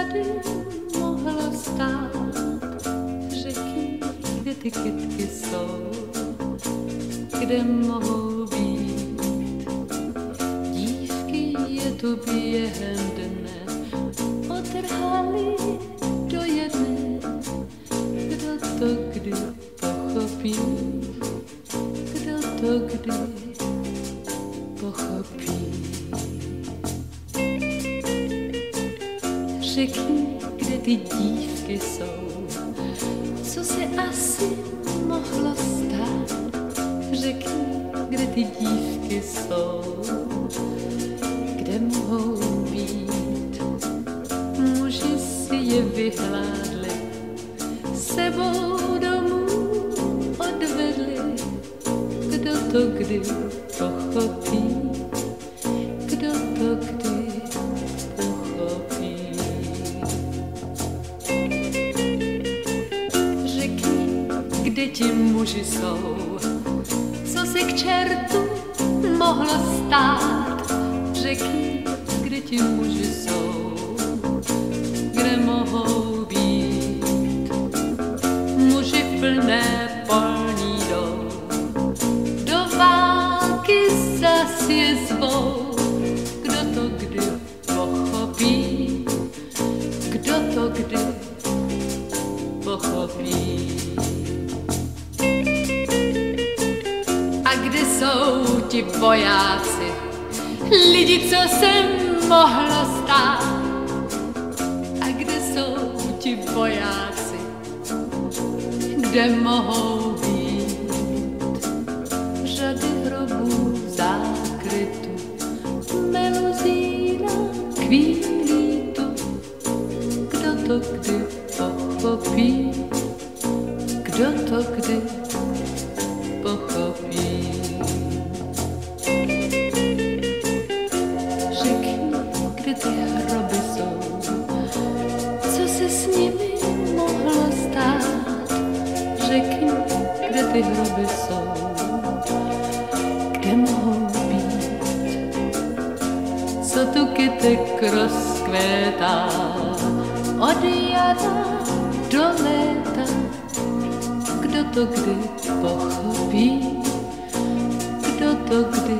tady mohlo stát? Řekni, kde ty kytky jsou, kde mohou být. Dívky je tu během dne otrhali do jedné. Kdo to kdy pochopí? Kdo to kdy pochopí? Řekni, kde ty dívky jsou, co se asi mohlo stát. Řekni, kde ty dívky jsou, kde mohou být. Muži si je vyhládli, sebou domů odvedli. Kdo to kdy pochopí? Kdo to kdy pochopí? Řekni, kde ti muži jsou, co se k čertu mohlo stát. Řekni, kde ti muži jsou, kde mohou být. Muži plné polní jdou, do války zas je zvou. Kdo to kdy pochopí? Kdo to kdy pochopí? A kde jsou ti vojáci, lidi, co se mohlo stát? A kde jsou ti vojáci, kde mohou být? Řady hrobů zákrytu, meluzína chvílí tu. Kdo to kdy pochopí? Kdo to kdy pochopí? Řekni, kde ty hroby jsou, co se s nimi mohlo stát. Řekni, kde ty hroby jsou, kde mohou být. Co tu kytek rozkvétá, od jara do léta. Kdo to kdy pochopí? Kdo to kdy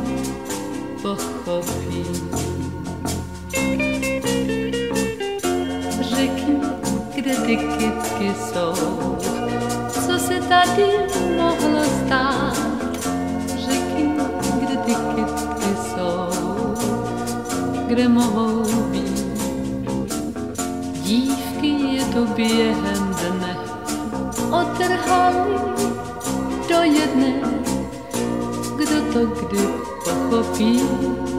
pochopí? Řekni, kde ty kytky jsou, co se tady mohlo stát. Řekni, kde ty kytky jsou, kde mohou být. Dívky je tu během dne otrhali do jedné. Kdo to kdy pochopí?